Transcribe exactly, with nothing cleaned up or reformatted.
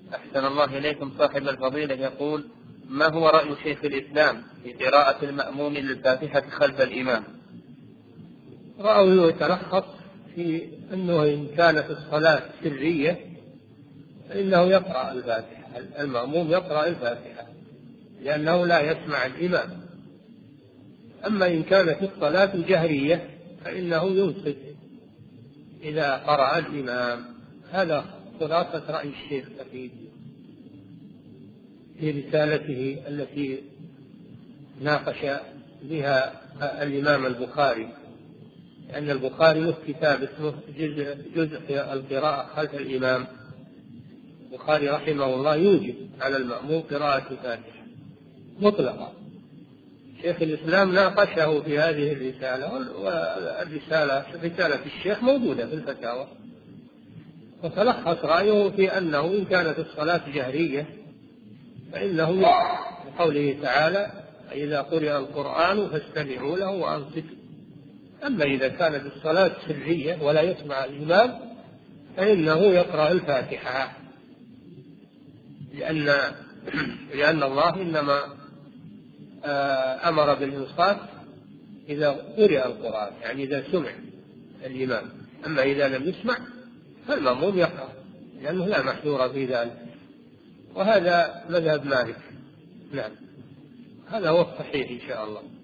أحسن الله إليكم. صاحب الفضيلة يقول: ما هو رأي شيخ الإسلام في قراءة المأموم للفاتحة خلف الإمام؟ رأيه يتلخص في أنه إن كانت الصلاة سرية فإنه يقرأ الفاتحة، المأموم يقرأ الفاتحة لأنه لا يسمع الإمام. أما إن كانت الصلاة جهرية فإنه ينصت إذا قرأ الإمام. هذا خلاصة رأي الشيخ في في رسالته التي ناقش بها الإمام البخاري، لأن البخاري له كتاب اسمه جزء, جزء القراءة خلف الإمام. البخاري رحمه الله يوجب على المأموم قراءة الفاتحة مطلقة. شيخ الإسلام ناقشه في هذه الرسالة، والرسالة رسالة الشيخ موجودة في الفتاوى، وتلخص رأيه في أنه إن كانت الصلاة جهرية فإنه بقوله تعالى: إذا قرئ القرآن فاستمعوا له وأنصتوا. أما إذا كانت الصلاة سرية ولا يسمع الإمام فإنه يقرأ الفاتحة، لأن لأن الله إنما أمر بالإنصات إذا قرئ القرآن، يعني إذا سمع الإمام. أما إذا لم يسمع فالمأموم يقرأ، لأنه لا محذور في ذلك. وهذا مذهب مالك. نعم، هذا هو الصحيح إن شاء الله.